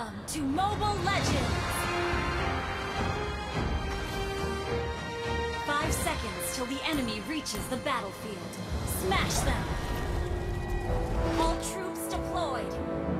Welcome to Mobile Legends! 5 seconds till the enemy reaches the battlefield. Smash them! All troops deployed!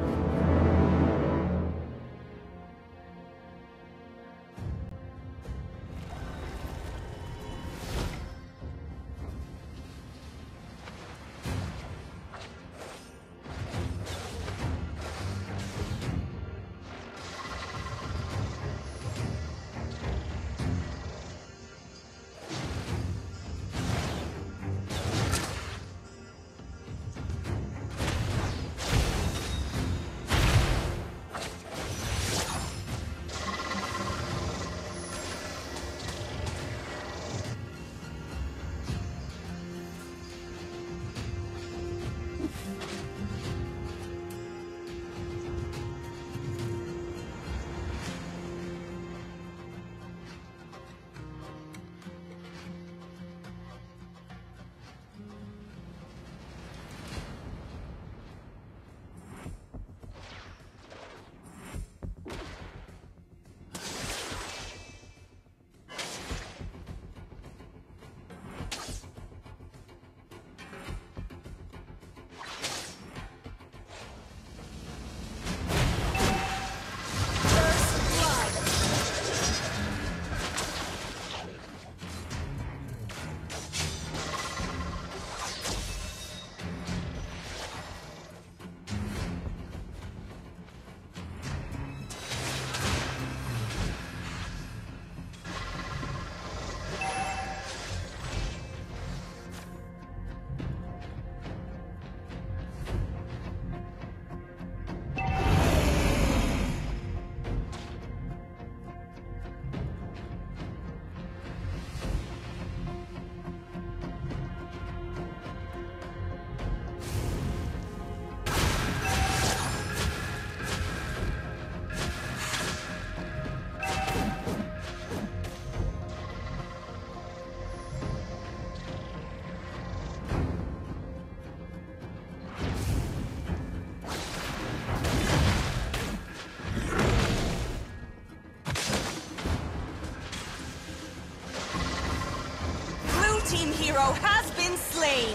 Team hero has been slain.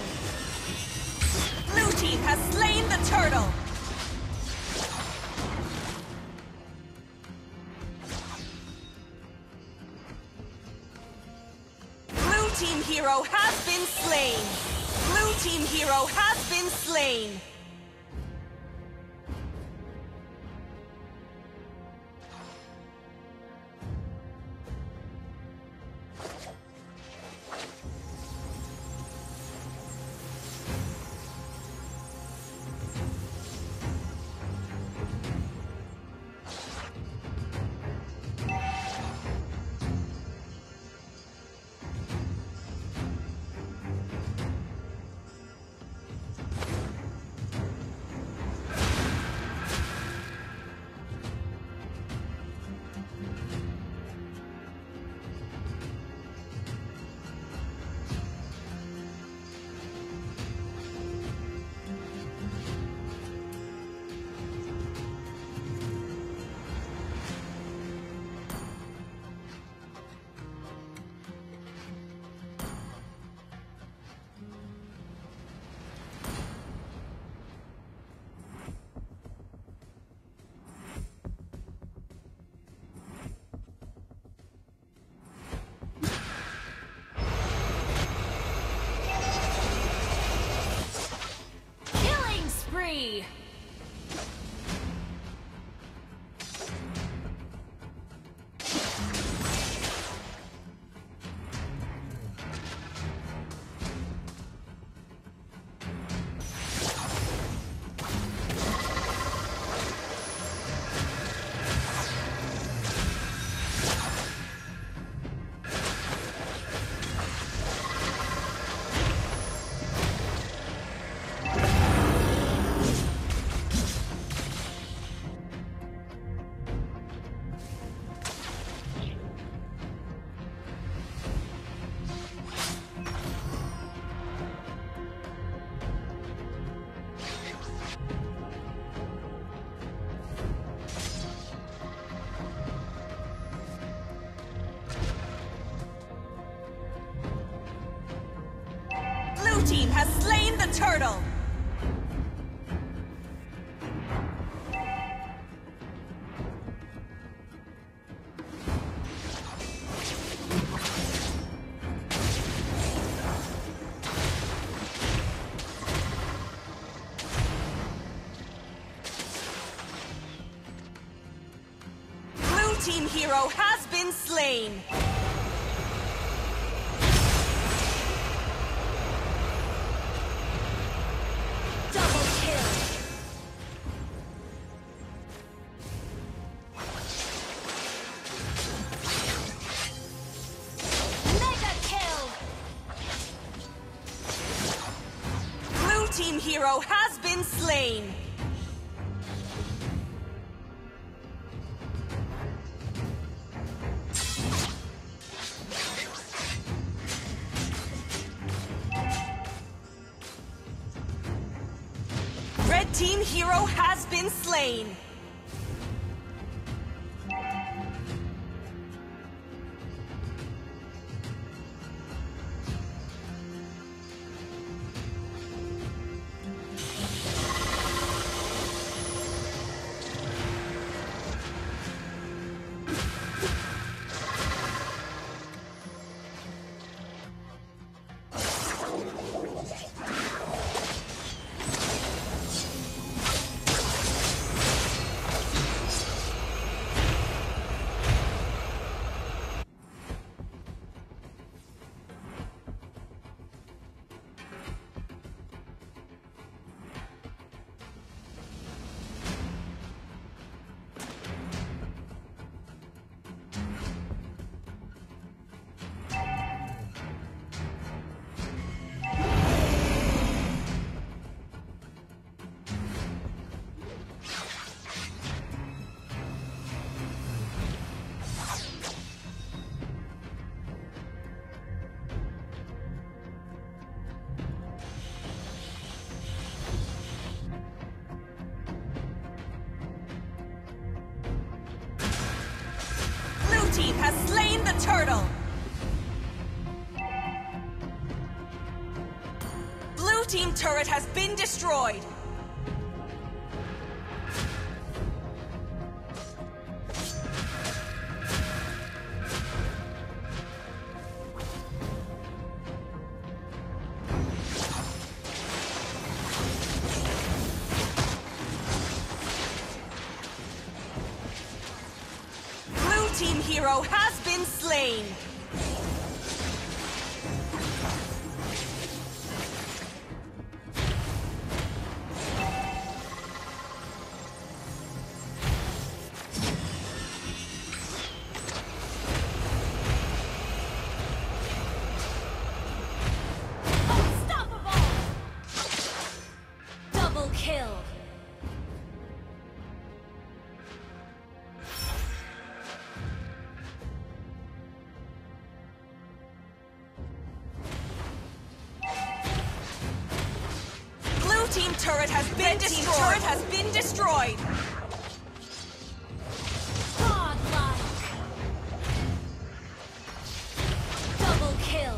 Blue team has slain the turtle. Blue team hero has been slain. Blue team hero has been slain. Blue team has slain the turtle! Team hero has been slain! Double kill! Mega kill! Blue team hero has been slain! Red team hero has been slain! Team has slain the turtle! Blue team turret has been destroyed! Team hero has been slain! Unstoppable! Double kill! Team turret has been destroyed! Team turret has been destroyed! Godlike! Double kill!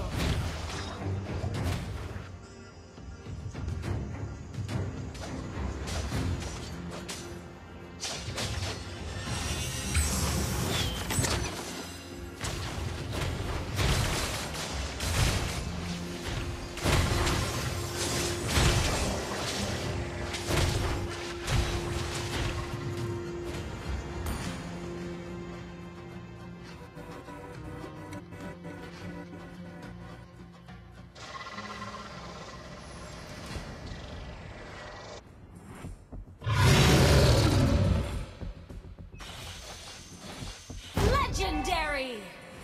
Legendary!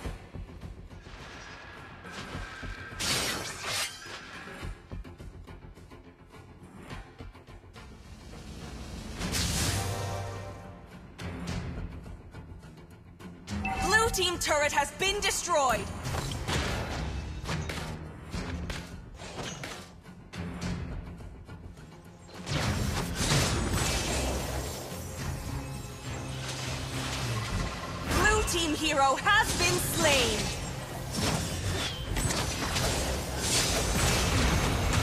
Blue team turret has been destroyed! Blue team hero has been slain!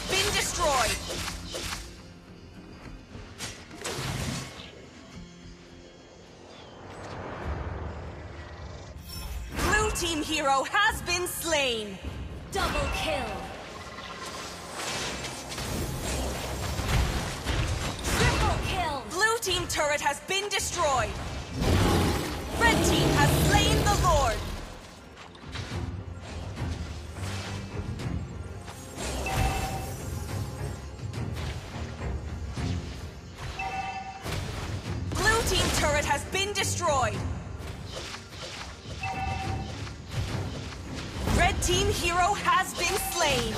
been destroyed. Blue team hero has been slain. Double kill. Triple kill. Blue team turret has been destroyed. Red team has slain the Lord. Blue team turret has been destroyed. Red team hero has been slain.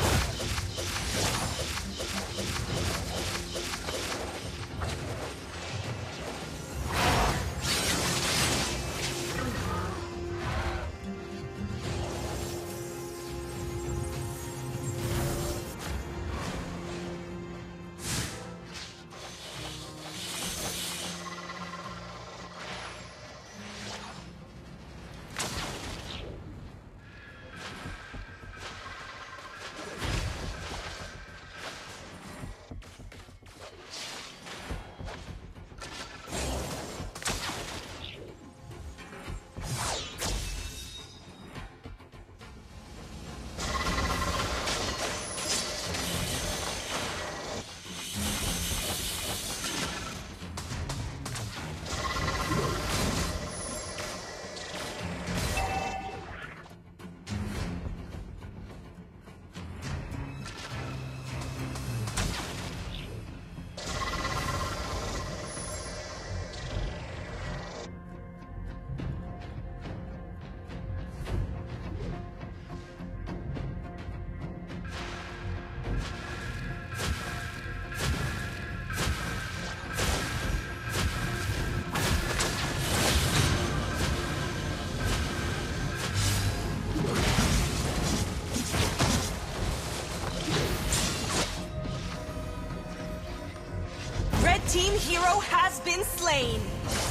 Team hero has been slain.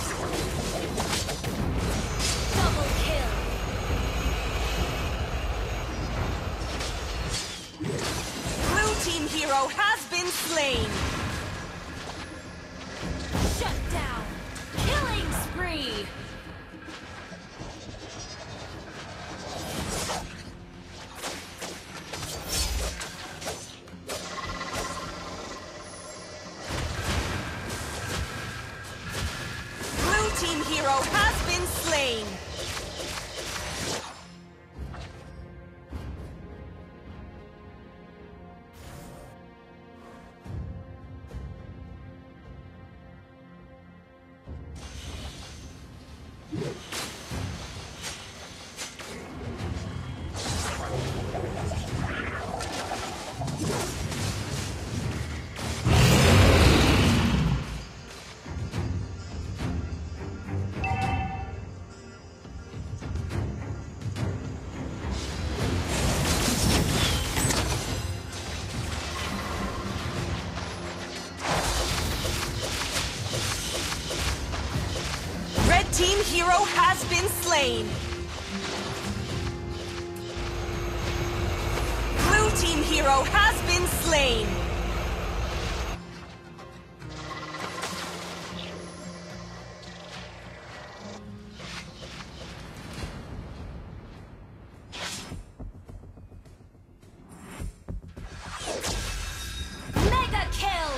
Double kill. Blue team hero has been slain. Shut down. Killing spree. Team hero has been slain. Team hero has been slain. Blue team hero has been slain. Mega kill.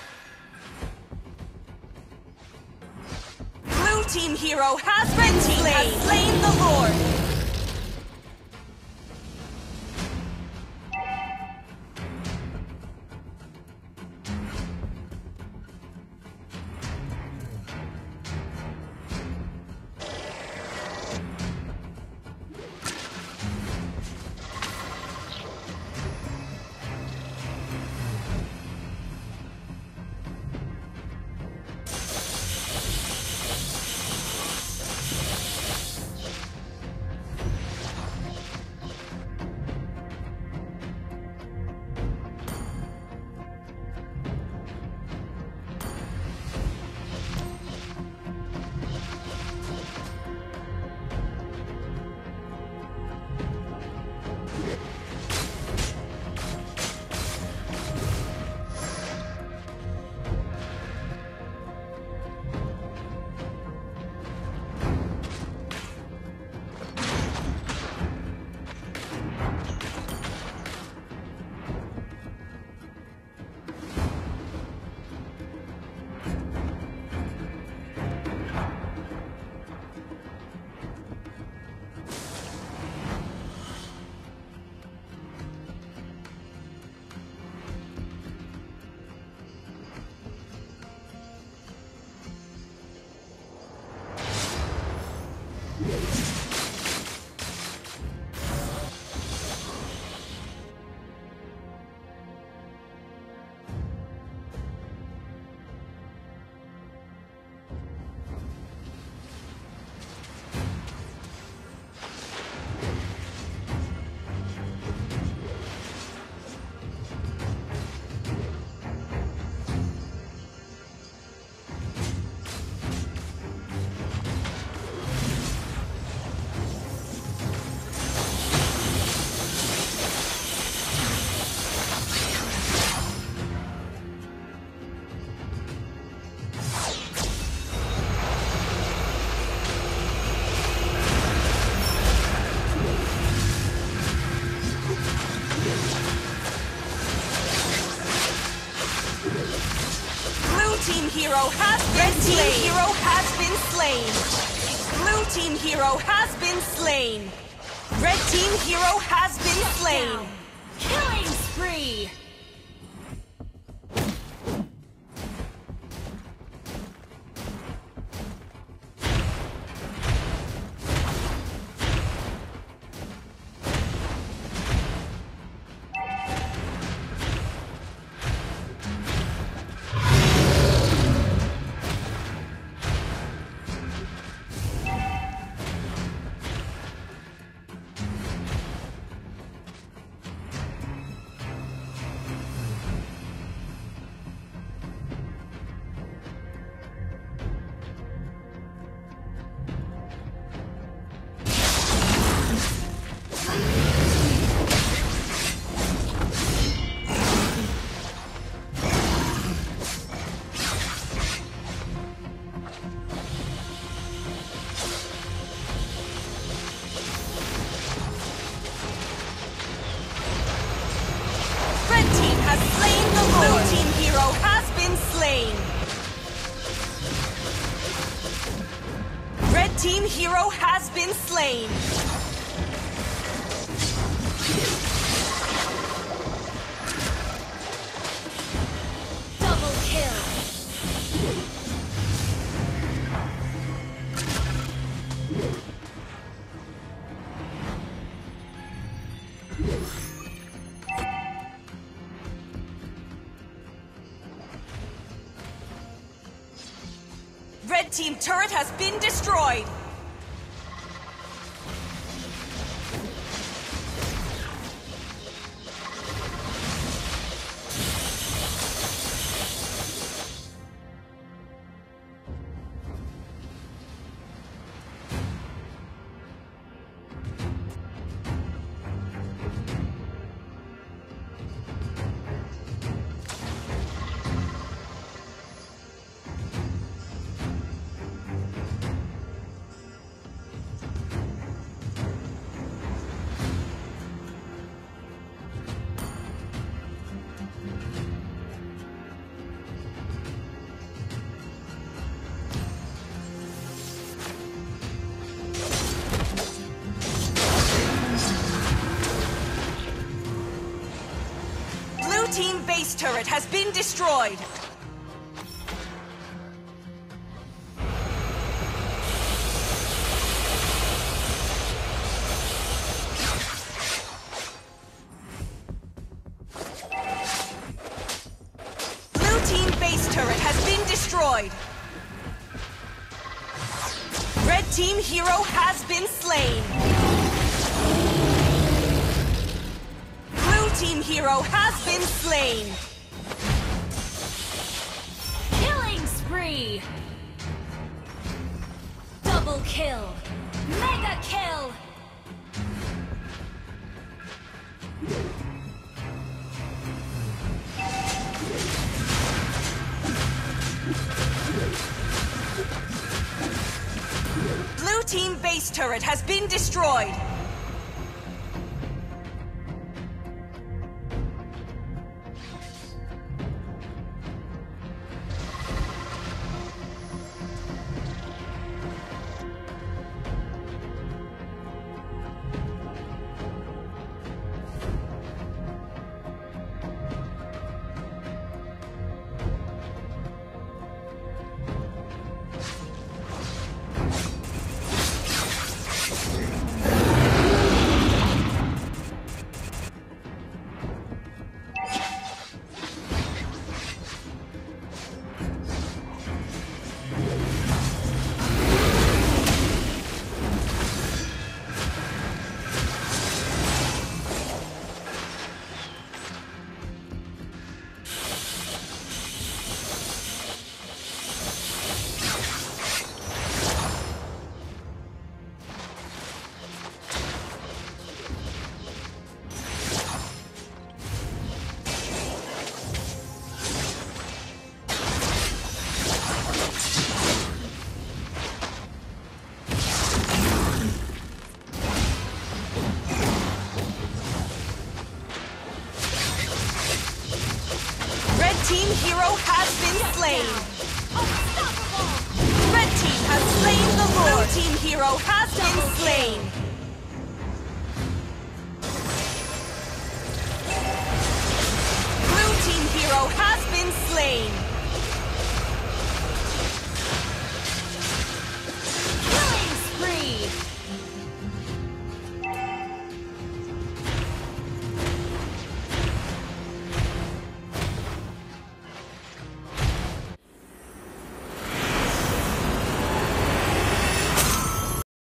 Team hero has been slain the Lord. been slain. Blue team hero has been slain. Red team hero has been slain. Killing spree! Team hero has been slain. Double kill. Red team turret has been destroyed. Team base turret has been destroyed. Blue team base turret has been destroyed. Red team hero has been slain. Team hero has been slain. Killing spree. Double kill. Mega kill. Blue team base turret has been destroyed. Team hero has been slain. Red team has team hero has been slain.